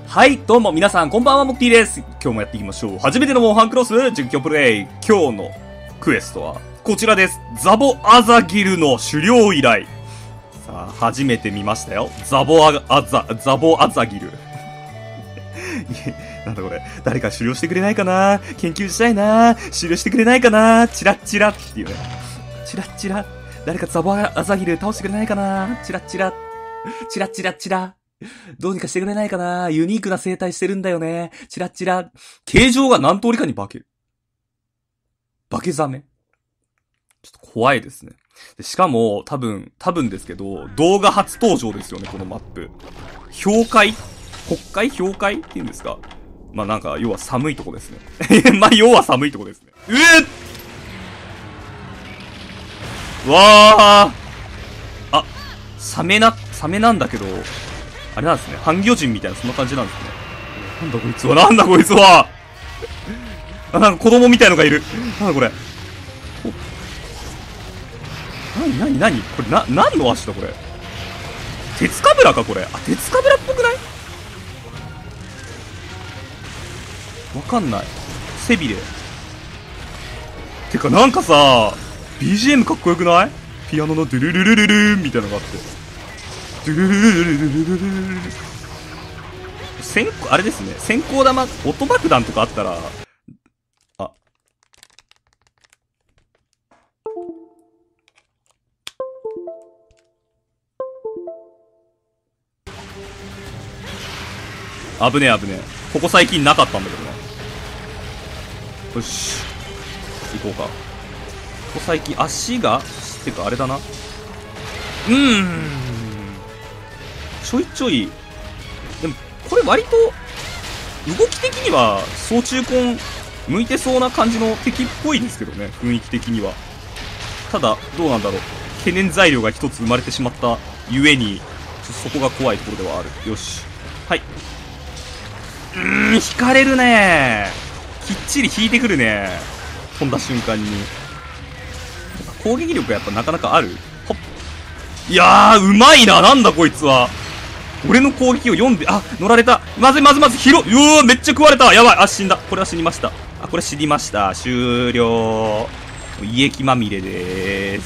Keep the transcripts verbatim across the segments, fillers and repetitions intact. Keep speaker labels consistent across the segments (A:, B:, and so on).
A: はい、どうも皆さん、こんばんは、モッティです。今日もやっていきましょう。初めてのモンハンクロス実況プレイ。今日のクエストは、こちらです。ザボアザギルの狩猟依頼。さあ、初めて見ましたよ。ザボア、アザ、ザボアザギル。なんだこれ。誰か狩猟してくれないかな、研究したいな、狩猟してくれないかな、チラッチラっていうね。チラッチラ。誰かザボアザギル倒してくれないかな、チラッチラ。チラッチラッチラ。どうにかしてくれないかな、ユニークな生態してるんだよね。チラッチラ。形状が何通りかに化ける。化けザメ。ちょっと怖いですね。でしかも、多分、多分ですけど、動画初登場ですよね、このマップ。氷海国海氷海って言うんですか。まあなんか、要は寒いとこですね。まあ要は寒いとこですね。うえっわーあ、サメな、サメなんだけど、あれなんですね。半魚人みたいな、そんな感じなんですね。なんだこいつは、なんだこいつはあ、なんか子供みたいのがいる。なんだこれ。なになになにこれ、な、何の足だこれ。鉄カブラかこれ。あ、鉄カブラっぽくない？わかんない。背びれ。てかなんかさ、ビージーエム かっこよくない？ピアノのドゥルルルルルーンみたいなのがあって。ドゥルルルルルルルルルル。先行、あれですね。先行玉、音爆弾とかあったら、あ。危ねえ危ねえ。ここ最近なかったんだけどな。よし。行こうか。ここ最近、足が、てかあれだな。うーん。ちょいちょい。でも、これ割と、動き的には、総中根、向いてそうな感じの敵っぽいですけどね、雰囲気的には。ただ、どうなんだろう。懸念材料が一つ生まれてしまったゆえに、そこが怖いところではある。よし。はい。うーん、引かれるねー。きっちり引いてくるねー。飛んだ瞬間に。攻撃力やっぱなかなかある。ほっ。いやー、うまいな。なんだこいつは。俺の攻撃を読んで、あ、乗られた。まずいまずいまずい、広、うわー、めっちゃ食われた。やばい。あ、死んだ。これは死にました。あ、これ死にました。終了。胃液まみれでー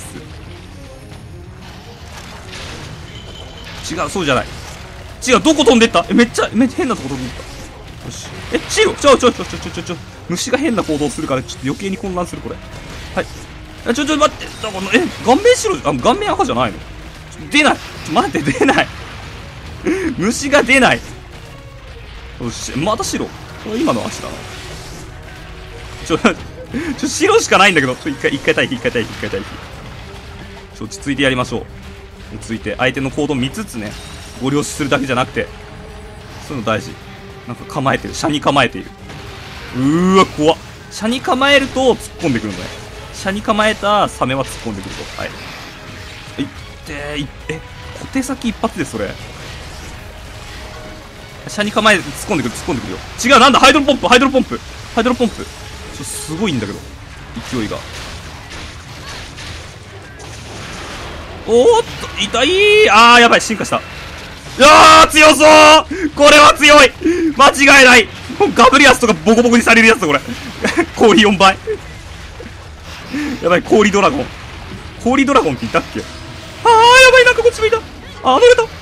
A: す。違う、そうじゃない。違う、どこ飛んでった？え、めっちゃ、めっちゃ変なとこ飛んでった。よし。え、チロちょちょちょちょちょちょちょ。虫が変な行動するから、ちょっと余計に混乱する、これ。はい。え、ちょちょ待って。だから、え、顔面白い、あ、顔面赤じゃないの？出ない。ちょ、待って、出ない。虫が出ない。よし、また白。これ今の足だな。ちょ、ちょ、白しかないんだけど。ちょ、一回、一回待避、一回待避、一回待避。ちょ、落ち着いてやりましょう。落ち着いて、相手の行動見つつね、ご了承するだけじゃなくて、そういうの大事。なんか構えてる。車に構えている。うーわ、怖っ。車に構えると突っ込んでくるんだね。車に構えたサメは突っ込んでくると。はい。いってー、いって、小手先一発でそれ。車に構え、突っ込んでくる、突っ込んでくるよ。違う、なんだ、ハイドロポンプ、ハイドロポンプ。ハイドロポンプ。ちょ、すごいんだけど。勢いが。おーっと、痛いー。あー、やばい、進化した。いやー、強そうこれは強い間違いない。ガブリアスとかボコボコにされるやつだ、これ。氷よんばい。やばい、氷ドラゴン。氷ドラゴンって言ったっけ？あー、やばい、なんかこっち向いた。あー、乗れた。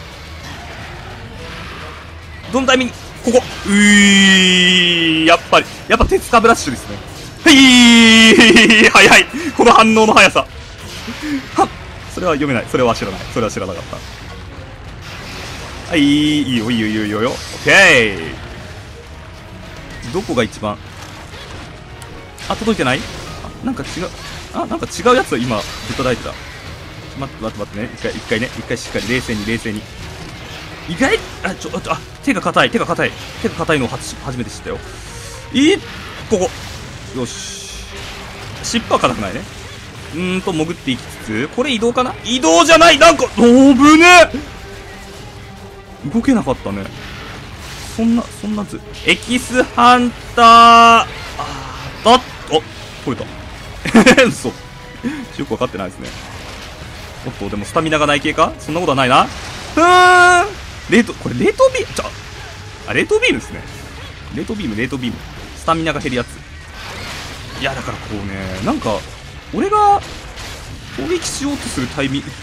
A: どのタイミング、ここ。うー、やっぱり、やっぱ鉄カブラッシュですね。はいー、早い。この反応の速さ。はっ。それは読めない。それは知らない。それは知らなかった。はい、いいよ、いいよ、いいよ、いいよ。オッケー。どこが一番、あ、届いてない？あ、なんか違う。あ、なんか違うやつを今、ぶったたいてた。待って、待って、待ってね。一回、一回ね。一回しっかり冷静に、冷静に。意外、あ、ちょ、あ、あ、手が硬い、手が硬い。手が硬いのを初めて知ったよ。いい、ここ。よし。尻尾は硬くないね。うーんと、潜っていきつつ、これ移動かな？移動じゃない！なんか、おー、ぶねえ！動けなかったね。そんな、そんなず。エキスハンター、あー、だっ、お、取れた。嘘。よくわかってないですね。おっと、でもスタミナがない系か？そんなことはないな。ふーん。冷凍、これ冷凍ビー、ちょ、 あ、冷凍ビームですね。冷凍ビーム、冷凍ビーム。スタミナが減るやつ。いや、だからこうね、なんか、俺が攻撃しようとするタイミング、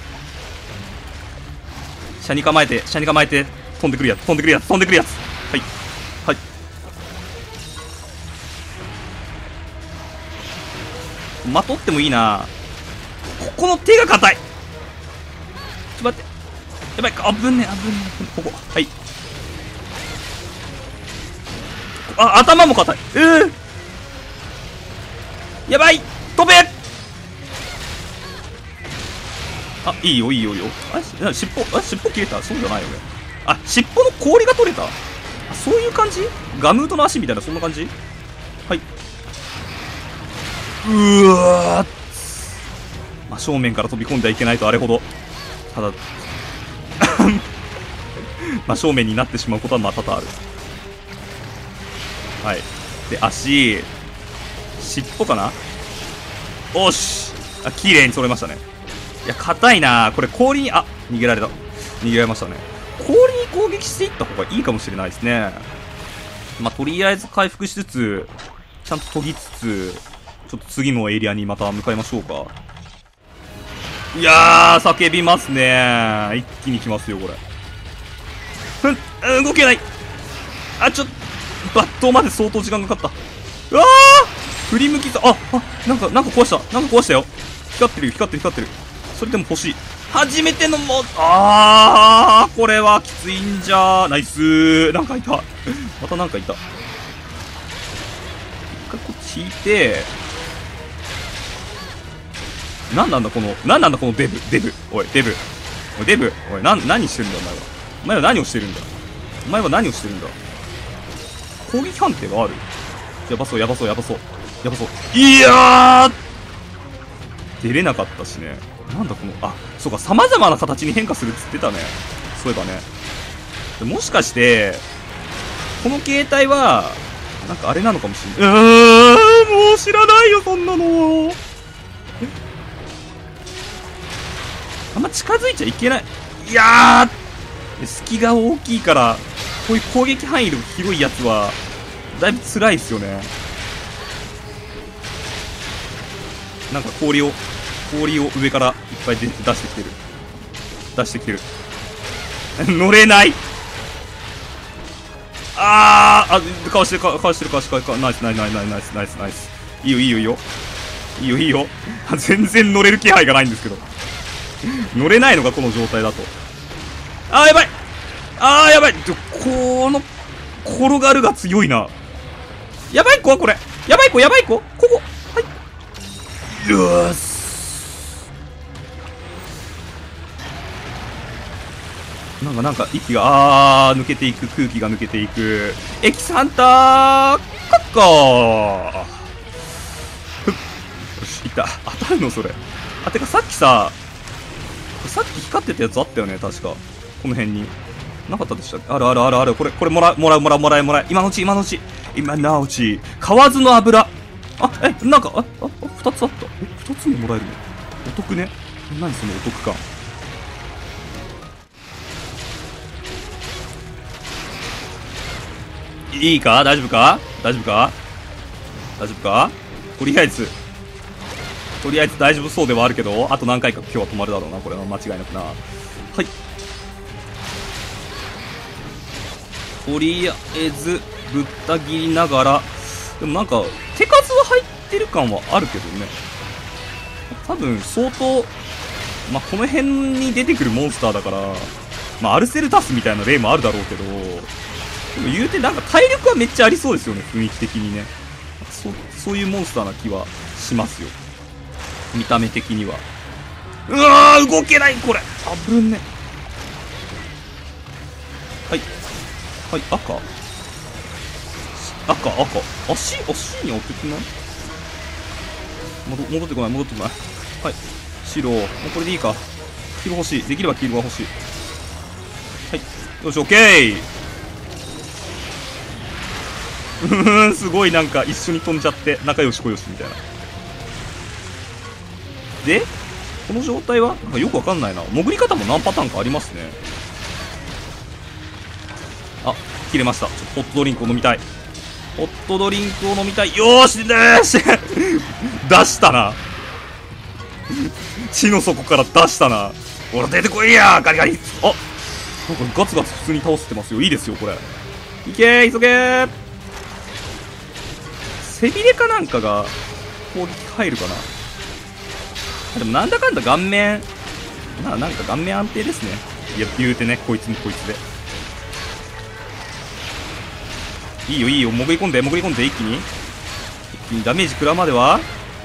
A: 車に構えて、車に構えて、飛んでくるやつ、飛んでくるやつ、飛んでくるやつ。はい。はい。まとってもいいな。ここの手が硬い。ちょっと待って。やばいか、あぶんねあぶんねここ。はい。あ、頭も硬い。うー。やばい、飛べ。あ、いいよいいよいいよ。あ、尻尾、あ、尻尾切れた。そうじゃないよね。あ、尻尾の氷が取れた。あ、そういう感じ。ガムートの足みたいな、そんな感じ。はい。うーわー、真正面から飛び込んではいけないと、あれほど。ただ真正面になってしまうことはまた多々ある。はい。で、足、尻尾かな。おし、あ、綺麗に取れましたね。いや、硬いな。これ氷に、あ、逃げられた。逃げられましたね。氷に攻撃していった方がいいかもしれないですね。まあ、とりあえず回復しつつ、ちゃんと研ぎつつ、ちょっと次のエリアにまた向かいましょうか。いやー、叫びますね。一気に来ますよ、これ。ふん、動けない。あ、ちょっと、抜刀まで相当時間かかった。うわー、振り向きさ、あ、あ、なんか、なんか壊した。なんか壊したよ。光ってるよ、光ってる、光ってる。それでも欲しい。初めてのも、あー、これはきついんじゃー。ナイスー。なんかいた。またなんかいた。一回こっち引いて、なんなんだこの、なんなんだこのデブ、デブ。おい、デブ。おい、デブ。おい、な、何してるんだ、お前は。お前は何をしてるんだ。お前は何をしてるんだ。攻撃判定がある。やばそう、やばそう、やばそう。やばそう。いやー、出れなかったしね。なんだこの、あ、そうか、様々な形に変化するっつってたね。そういえばね。もしかして、この形態は、なんかあれなのかもしれない。うーん、もう知らないよ、そんなの。あんま近づいちゃいけない。いやー、隙が大きいから、こういう攻撃範囲の広いやつは、だいぶ辛いっすよね。なんか氷を、氷を上からいっぱい出してきてる。出してきてる。乗れない。あー、あ、かわしてる、かわしてる、かわしてる、かわしてる、ナイス、ナイス、ナイス、ナイス、ナイス、ナイス。いいよ、いいよ、いいよ。いいよ、いいよ。全然乗れる気配がないんですけど。乗れないのがこの状態だと。あー、やばい。あー、やばい。この、転がるが強いな。やばい子はこれ。やばい子、やばい子。ここ。はい。よーし。なんかなんか息が、あー、抜けていく。空気が抜けていく。エキスハンター、カッカー。ふっ。よし、いった。当たるのそれ。あ、てかさっきさ、さっき光ってたやつあったよね、確か。この辺に。なかったでしたっけ。あるあるあるある。これ、これもらう、もらう、もらう、もらえ、もらえ。今のうち、今のうち。今のうち。河津の油。あ、え、なんか、あ、あ、あ、二つあった。え、二つももらえるのお得ね。何そのお得感。いいか大丈夫か大丈夫か大丈夫かとりあえず。とりあえず大丈夫そうではあるけど、あと何回か今日は止まるだろうな、これは間違いなくな。はい。とりあえず、ぶった切りながら、でもなんか、手数は入ってる感はあるけどね。多分、相当、まあ、この辺に出てくるモンスターだから、まあ、アルセルタスみたいな例もあるだろうけど、でも言うてなんか体力はめっちゃありそうですよね、雰囲気的にね。そ、そういうモンスターな気はしますよ。見た目的には。うわー、動けないこれ。あぶね。はい。はい、赤赤、赤。足足に当ててない戻戻ってこない、戻ってこない。はい。白。もうこれでいいか。黄色欲しい。できれば黄色が欲しい。はい。よし、オッケー。うーん、すごいなんか一緒に飛んじゃって、仲良しこよしみたいな。で、この状態はなんかよくわかんないな。潜り方も何パターンかありますね。あ、 切れました。ちょっとホットドリンクを飲みたい。ホットドリンクを飲みたい。よーし、よーし出したな。地の底から出したな。ほら、出てこいやーガリガリ。あ、なんかガツガツ普通に倒してますよ。いいですよ、これ。いけー、急げー。背びれかなんかが攻撃入るかな。でもなんだかんだ顔面、な、なんか顔面安定ですね。いや、言うてね、こいつもこいつで。いいよ、いいよ、潜り込んで、潜り込んで、一気に。一気にダメージ食らうまでは、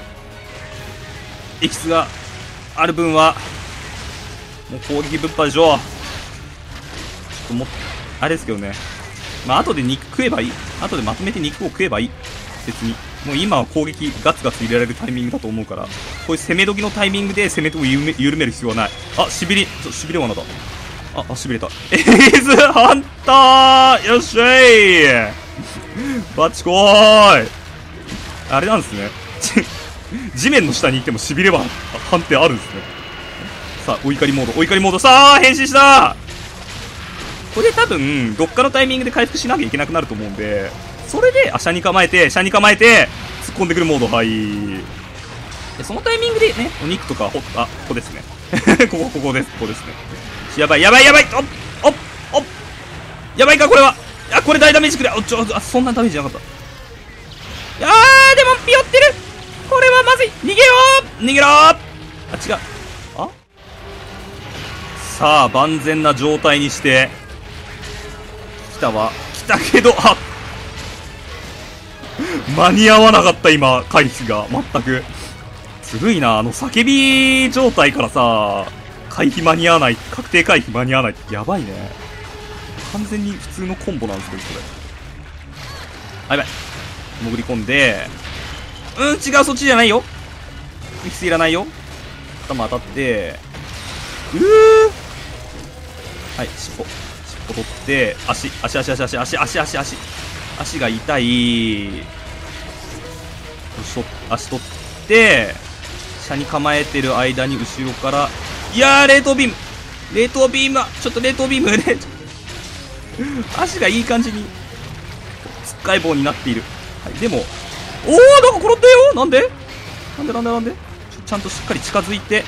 A: エキスがある分は、もう攻撃ぶっぱでしょ。ちょっとも、あれですけどね。まあ、後で肉食えばいい。後でまとめて肉を食えばいい。別に。もう今は攻撃ガツガツ入れられるタイミングだと思うから、こういう攻め時のタイミングで攻めとを緩め、緩める必要はない。あ、しびれ、ちょ、しびれ罠だ。あ、あ、しびれた。エイズハンターよっしゃいバチコーイあれなんですね。地面の下にいてもしびれは判定あるんですね。さあ、お怒りモード、お怒りモード、さあ、変身したこれで多分、どっかのタイミングで回復しなきゃいけなくなると思うんで、それで、あ、車に構えて、車に構えて、突っ込んでくるモード、はい。で、そのタイミングでね、お肉とか、ほ、あ、ここですね。ここ、ここです、ここですね。やばい、やばい、やばいおっ、おっ、おっやばいか、これはあ、これ大ダメージくれおちょ、あ、そんなダメージなかった。いやー、でも、ピヨってるこれはまずい逃げよう逃げろーあ、違う。あさあ、万全な状態にして、来たわ。来たけど、あ間に合わなかった、今、回避が。全く。ずるいな、あの、叫び状態からさ、回避間に合わない、確定回避間に合わないって、やばいね。完全に普通のコンボなんですけど、これ。あ、やばい。潜り込んで、うん、違う、そっちじゃないよ。ミキスいらないよ。頭当たって、うーはい、尻尾。尻尾取って、足、足、足、足、足、足、足、足、足。足が痛い。足取って、車に構えてる間に後ろから、いやー、冷凍ビーム冷凍ビームは、ちょっと冷凍ビームね。足がいい感じに、つっかい棒になっている。はい、でも、おー、なんか転んだよなんでなんでなんでなんでち, ちゃんとしっかり近づいて。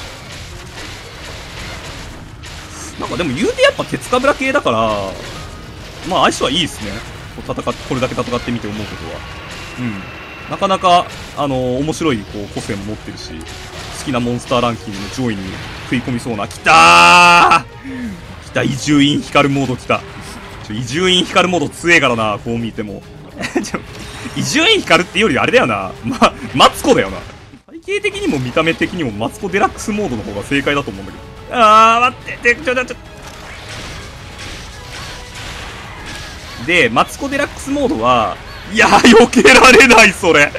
A: なんかでも言うてやっぱ鉄かぶら系だから、まあ相性はいいですね。戦っこれだけ戦ってみて思うことは。うん。なかなか、あのー、面白いこう個性も持ってるし、好きなモンスターランキングの上位に食い込みそうな。きたー来た、伊集院光モード来た。ちょ、伊集院光モード強えからな、こう見ても。ちょ伊集院光ってよりあれだよな。ま、マツコだよな。体型的にも見た目的にもマツコデラックスモードの方が正解だと思うんだけど。あー、待って、ちょ、ちょ、ちょ。で、マツコデラックスモードは、いやー、避けられない、それ。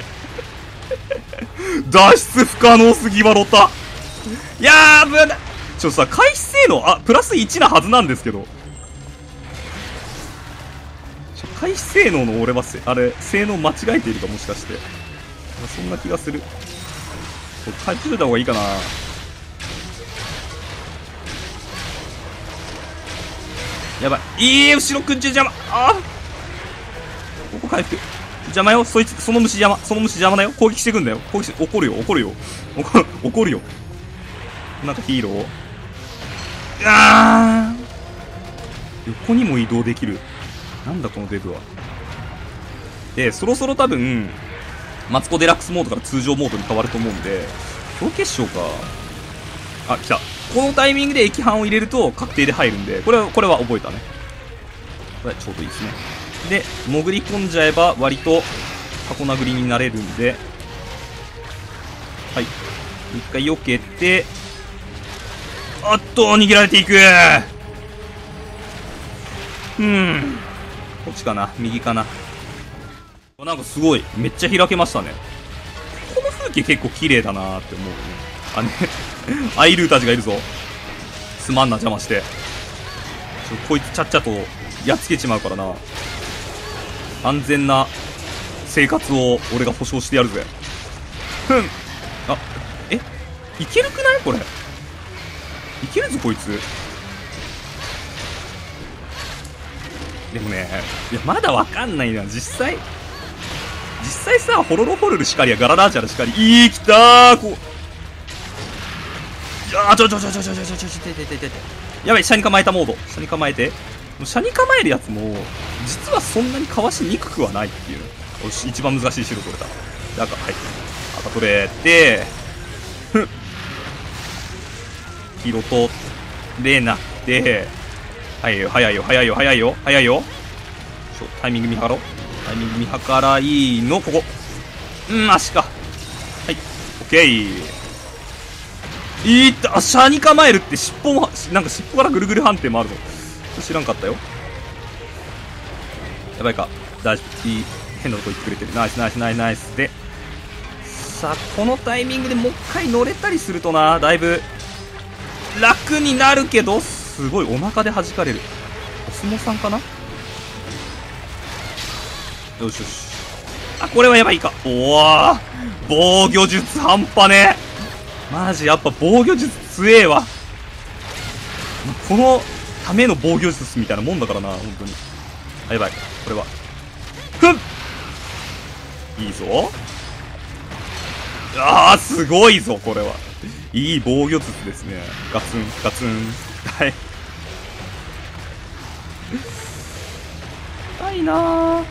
A: 脱出不可能すぎわろた。いやー、ぶな、ちょっとさ、回避性能、あ、プラスいちなはずなんですけど。回避性能の俺はせ、あれ、性能間違えているか、もしかして。そんな気がする。回避しといた方がいいかな。やばい。いい、後ろくんち邪魔。ああ。ここ回復。邪魔よ。そいつ、その虫邪魔。その虫邪魔だよ。攻撃してくんだよ。攻撃して、怒るよ。怒るよ。怒る、怒るよ。なんかヒーロー。あー。横にも移動できる。なんだこのデブは。で、そろそろ多分、マツコデラックスモードから通常モードに変わると思うんで、表決勝か。あ、来た。このタイミングで液反を入れると確定で入るんで、これは、これは覚えたね。これちょうどいいですね。で、潜り込んじゃえば割と箱殴りになれるんで、はい。一回避けて、あっと、逃げられていく。うん。こっちかな右かな。なんかすごい、めっちゃ開けましたね。この風景結構綺麗だなーって思うね。あね、アイルーたちがいるぞ。すまんな、邪魔して。ちょ、こいつちゃっちゃとやっつけちまうからな。安全な生活を俺が保証してやるぜ。ふん。あ、えいけるくないこれ。いけるぞ、こいつ。 でもね、いや、まだわかんないな、実際。実際さ、ホロロホルルしかりやガララージャルしかり、いい、きたー、こう。いやー、ちょちょちょちょちょちょちょちょちょちょちょちょちょ。やばい、車に構えたモード。車に構えて。車に構えるやつも、実はそんなにかわしにくくはないっていう。よし、一番難しい白取れた。で、赤、はい。赤取れて、ふん。黄色と、でなって、早いよ、早いよ、早いよ、早いよ、早いよ。ちょ、タイミング見計ろう。タイミング見計らいの、ここ。うん、足か。はい、オッケー。いった、あ、車に構えるって尻尾も、なんか尻尾からぐるぐる判定もあるぞ。知らんかったよ。やばいか。大丈夫。いい。変なとこ行ってくれてる。ナイスナイスナイスナイス。で、さあ、このタイミングでもう一回乗れたりするとな、だいぶ、楽になるけど、すごいお腹で弾かれる。お相撲さんかな。よしよし。あ、これはやばいか。おわー、防御術半端ね。マジやっぱ防御術強えわ。このための防御術みたいなもんだからな、本当に。あ、やばい。これは。ふん、いいぞ。あー、すごいぞ、これは。いい防御術ですね。ガツン、ガツン。はい。痛いなー。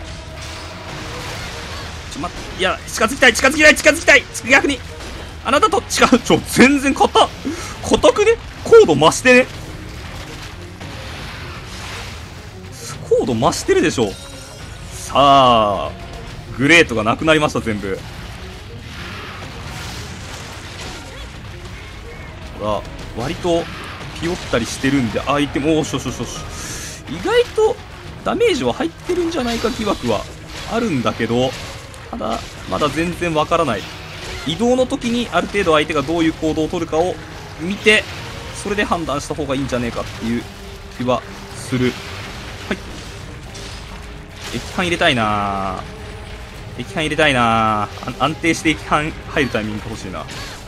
A: ちょ、待って。いや、近づきたい、近づきたい、近づきたい。逆に。あなたと違う。ちょ、全然硬、硬くね。高度増してね。高度増してるでしょ。さあ、グレートがなくなりました、全部。ほら、割とピヨったりしてるんで、相手も、おしょしょしょし。意外とダメージは入ってるんじゃないか疑惑はあるんだけど、ただ、まだ全然わからない。移動の時にある程度相手がどういう行動を取るかを見て、それで判断した方がいいんじゃねえかっていう気はする。はい。液範入れたいなぁ。液範入れたいなぁ。安定して液範入るタイミングが欲しいな。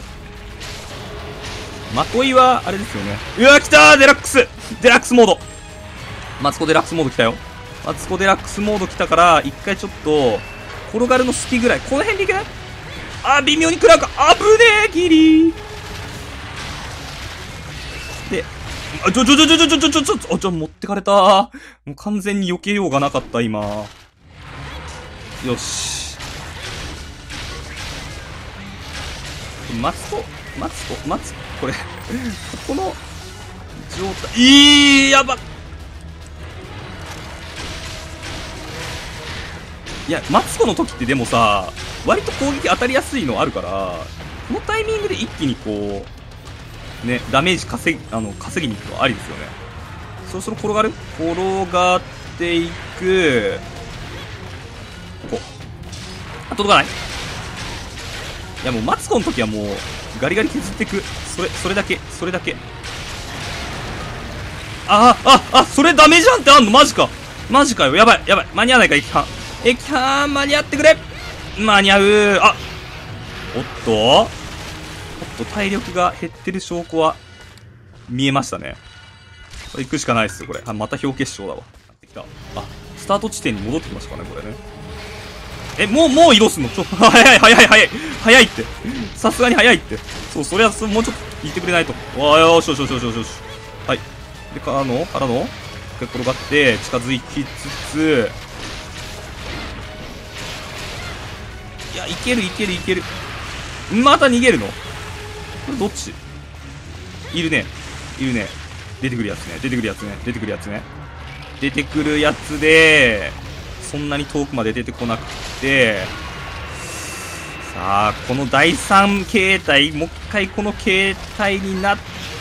A: まといは、あれですよね。うわ、来たー、デラックスデラックスモード。マツコデラックスモード来たよ。マツコデラックスモード来たから、一回ちょっと、転がるの好きぐらい。この辺でいけない？あー、微妙に食らうか。あぶねえ、ギリで、あ、ちょちょちょちょちょちょちょちょちょ、あ、ちょ、持ってかれたー。もう完全に避けようがなかった、今。よし。マツコ、マツコ、マツコ、これ、ここの、状態、いい、やばっ。いや、マツコの時ってでもさ、割と攻撃当たりやすいのあるから、このタイミングで一気にこう、ね、ダメージ稼ぎ、あの、稼ぎに行くのはありですよね。そろそろ転がる？転がっていく。ここ。あ、届かない？いや、もうマツコの時はもう、ガリガリ削っていく。それ、それだけ、それだけ。ああ、あ、あ、それダメじゃんってあんの？マジか。マジかよ。やばい、やばい。間に合わないか、液範。液範、間に合ってくれ。間に合う。あ、おっとおっと、体力が減ってる証拠は、見えましたね。これ行くしかないっすよ、これ。あ、また表決勝だわ。来た。あ、スタート地点に戻ってきましたかね、これね。え、もう、もう移動すんの？ちょ、早い、早い、早い。早いって。さすがに早いって。そう、それは、もうちょっと言ってくれないと。わあ、よしよしよしよしよしよし。はい。で、からのからの転がって、近づきつつ、いや、いけるいけるいける。また逃げるの？これどっち？いるね。いるね。出てくるやつね。出てくるやつね。出てくるやつね。出てくるやつで、そんなに遠くまで出てこなくて、さあ、このだいさん形態、もう一回この形態になって、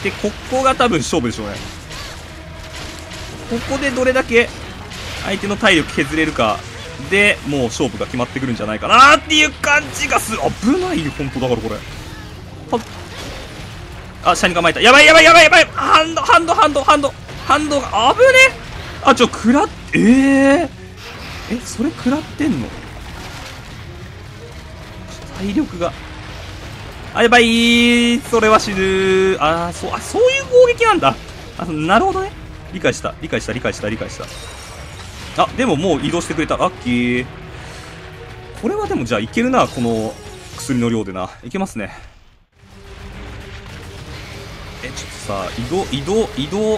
A: ここが多分勝負でしょうね。ここでどれだけ相手の体力削れるかで、もう勝負が決まってくるんじゃないかなっていう感じがする。危ないよ、本当だからこれ。はっ。あ、下に構えた。やばいやばいやばいやばい。ハンド、ハンド、ハンド、ハンド、ハンドが、危ねえ。あ、ちょ、食らっ、えー、え、それ食らってんの？体力が。あ、やばい。それは死ぬ。あー、そう、あ、そういう攻撃なんだ。あ、なるほどね。理解した、理解した、理解した、理解した。 あ、でももう移動してくれた。ラッキー。これはでもじゃあいけるな、この薬の量でな。いけますね。え、ちょっとさ、移動、移動、移動。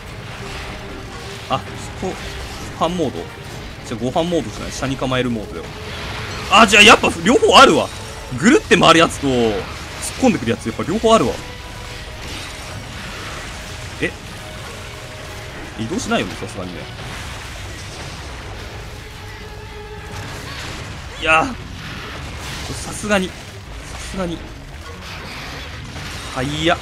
A: あ、そこ、ご飯モード。じゃあご飯モードじゃない。下に構えるモードだよ。あ、じゃあやっぱ両方あるわ。ぐるって回るやつと、突っ込んでくるやつ、やっぱ両方あるわ。え移動しないよね、さすがにね。いやー、さすがに、さすがに。はいや。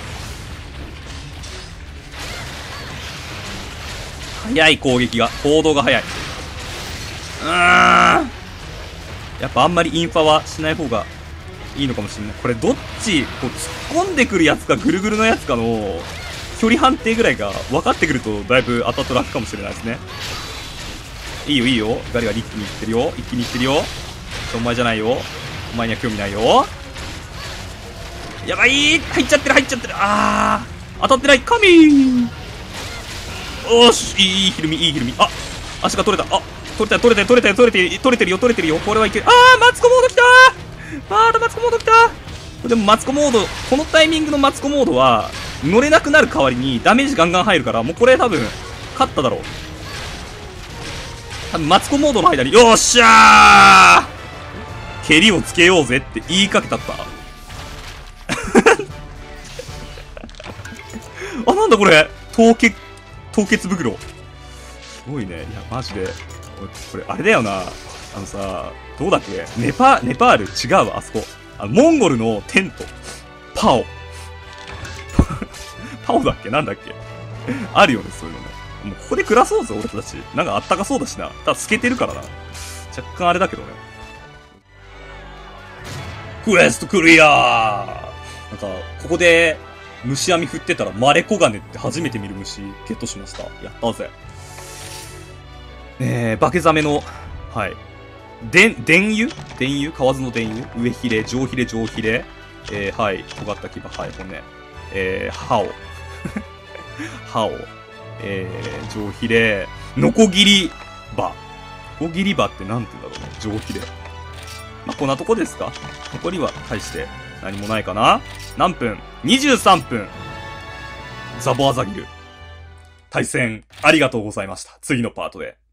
A: 早い攻撃が、行動が早い。うーん。やっぱあんまりインファはしない方がいいのかもしれない。これどっち、こう突っ込んでくるやつかぐるぐるのやつかの距離判定ぐらいが分かってくるとだいぶ後々楽かもしれないですね。いいよいいよ。ガリガリ一気にいってるよ。一気にいってるよ。お前じゃないよ。お前には興味ないよ。やばい、入っちゃってる入っちゃってる。あー、当たってない。神ー。おーし、いいひるみ、いいひるみ。あ、足が取れた。あ、取れた取れた取れた取れて取れてるよ取れてるよ。これはいける。あー、マツコモード来たー。まだマツコモード来た。でもマツコモード、このタイミングのマツコモードは乗れなくなる代わりにダメージガンガン入るから、もうこれ多分勝っただろう。多分マツコモードの間に、よっしゃー、蹴りをつけようぜって言いかけたった。あ、なんだこれ、凍結凍結袋。すごいね。いやマジでこれあれだよな。あのさ、どうだっけ、ネパネパール違うわ。あそこ、あのモンゴルのテントパオパオだっけ、なんだっけあるよね、そういうのね。もうここで暮らそうぜ俺たち。なんかあったかそうだしな。ただ透けてるからな。若干あれだけどね。クエストクリアー。なんかここで虫網振ってたらマレコガネって初めて見る虫ゲットしました。やったぜ。えー、化けザメの、はい。で、電油電油河津の電油上ヒレ、上ヒレ、上ヒレ。えー、はい。尖った牙、はい、骨。えー、歯を。歯を。えー、上ヒレ。ノコギリ歯。ノコギリ歯ってなんて言うんだろうね。上ヒレ。まあ、こんなとこですか。残りは大して何もないかな。何分 ?にじゅうさん 分。ザボアザギル。対戦ありがとうございました。次のパートで。